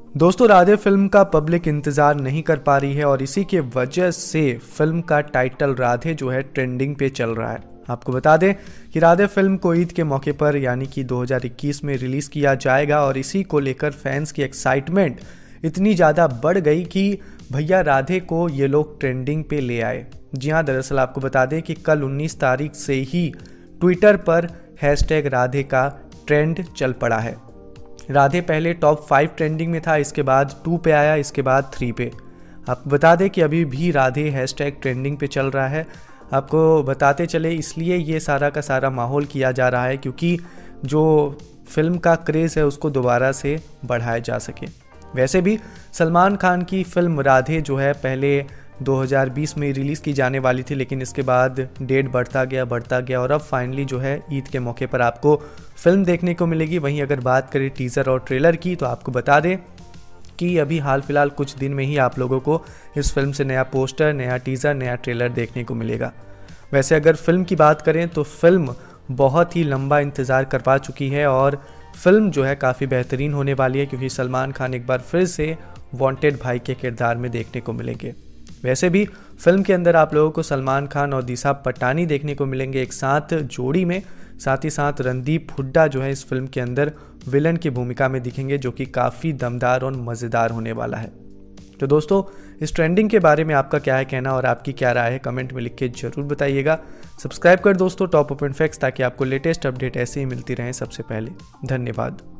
दोस्तों, राधे फिल्म का पब्लिक इंतज़ार नहीं कर पा रही है और इसी के वजह से फिल्म का टाइटल राधे जो है ट्रेंडिंग पे चल रहा है। आपको बता दें कि राधे फिल्म को ईद के मौके पर यानी कि 2021 में रिलीज़ किया जाएगा और इसी को लेकर फैंस की एक्साइटमेंट इतनी ज़्यादा बढ़ गई कि भैया राधे को ये लोग ट्रेंडिंग पे ले आए। जी हाँ, दरअसल आपको बता दें कि कल 19 तारीख से ही ट्विटर पर हैशटैग राधे का ट्रेंड चल पड़ा है। राधे पहले टॉप 5 ट्रेंडिंग में था, इसके बाद 2 पे आया, इसके बाद 3 पे। आपको बता दें कि अभी भी राधे हैशटैग ट्रेंडिंग पे चल रहा है। आपको बताते चले इसलिए ये सारा का सारा माहौल किया जा रहा है क्योंकि जो फिल्म का क्रेज़ है उसको दोबारा से बढ़ाया जा सके। वैसे भी सलमान खान की फिल्म राधे जो है पहले 2020 में रिलीज़ की जाने वाली थी, लेकिन इसके बाद डेट बढ़ता गया और अब फाइनली जो है ईद के मौके पर आपको फिल्म देखने को मिलेगी। वहीं अगर बात करें टीज़र और ट्रेलर की तो आपको बता दें कि अभी हाल फिलहाल कुछ दिन में ही आप लोगों को इस फिल्म से नया पोस्टर, नया टीज़र, नया ट्रेलर देखने को मिलेगा। वैसे अगर फिल्म की बात करें तो फिल्म बहुत ही लंबा इंतज़ार कर पा चुकी है और फिल्म जो है काफ़ी बेहतरीन होने वाली है क्योंकि सलमान खान एक बार फिर से वांटेड भाई के किरदार में देखने को मिलेंगे। वैसे भी फिल्म के अंदर आप लोगों को सलमान खान और दिशा पटानी देखने को मिलेंगे एक साथ जोड़ी में। साथ ही साथ रणदीप हुड्डा जो है इस फिल्म के अंदर विलन की भूमिका में दिखेंगे, जो कि काफ़ी दमदार और मज़ेदार होने वाला है। तो दोस्तों, इस ट्रेंडिंग के बारे में आपका क्या है कहना और आपकी क्या राय है, कमेंट में लिख के ज़रूर बताइएगा। सब्सक्राइब कर दोस्तों टॉप ओपन फैक्ट्स ताकि आपको लेटेस्ट अपडेट ऐसे ही मिलती रहें सबसे पहले। धन्यवाद।